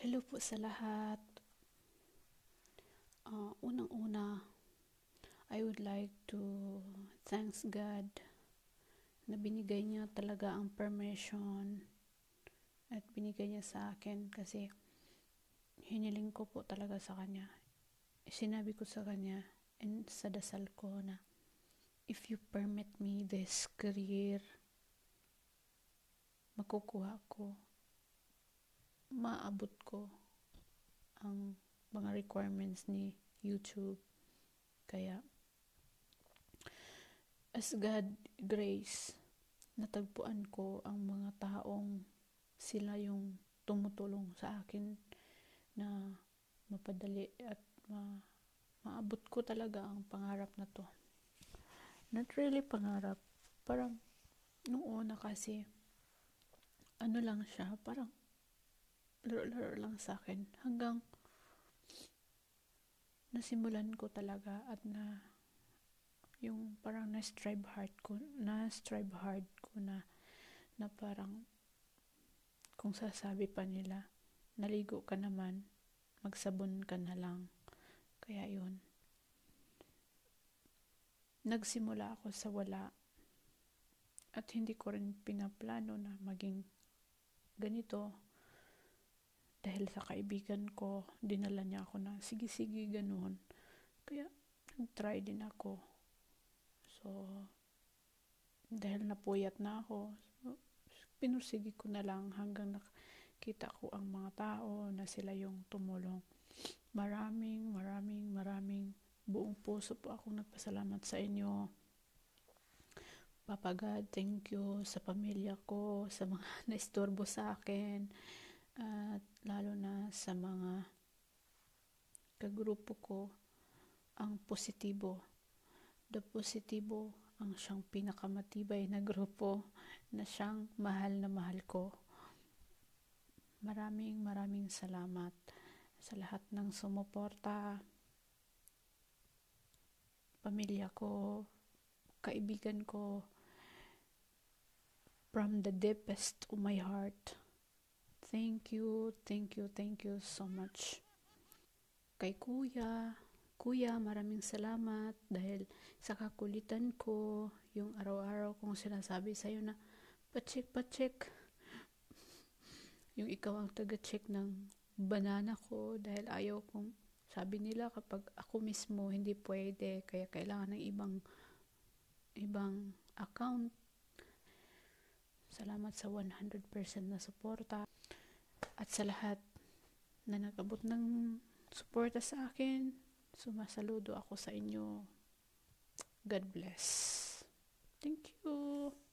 Hello po sa lahat. Unang-una, I would like to thanks God na binigay niya talaga ang permission at binigay niya sa akin kasi hiniling ko po talaga sa Kanya. Sinabi ko sa Kanya and sa dasal ko na if you permit me this career, makukuha ko, maabot ko ang mga requirements ni YouTube. Kaya, as God grace, natagpuan ko ang mga taong sila yung tumutulong sa akin na mapadali at maabot ko talaga ang pangarap na to. Not really pangarap, parang nung una kasi ano lang siya, parang laro-laro lang sa akin hanggang nasimulan ko talaga at yung parang na-strive hard ko na parang kung sasabi pa nila naligo ka naman, magsabon ka na lang. Kaya yun, nagsimula ako sa wala at hindi ko rin pinaplano na maging ganito. Dahil sa kaibigan ko, dinala niya ako na sige ganun. Kaya nag-try din ako. So, dahil napuyat na ako, pinursigi ko na lang hanggang nakita ko ang mga tao na sila yung tumulong. Maraming buong puso po akong nagpasalamat sa inyo. Papa God, thank you sa pamilya ko, sa mga naistorbo sa akin, at lalo na sa mga kagrupo ko, ang positibo. The positibo ang siyang pinakamatibay na grupo na siyang mahal na mahal ko. Maraming salamat sa lahat ng sumuporta, pamilya ko, kaibigan ko, from the deepest of my heart. Thank you so much. Kay Kuya, maraming salamat dahil sa kakulitan ko, yung araw-araw kong sinasabi sa'yo na pa-check. Yung ikaw ang taga-check ng banana ko dahil ayaw kong, sabi nila kapag ako mismo hindi pwede, kaya kailangan ng ibang account. Salamat sa 100% na suporta at sa lahat na nag-abot ng suporta sa akin. Sumasaludo ako sa inyo. God bless. Thank you.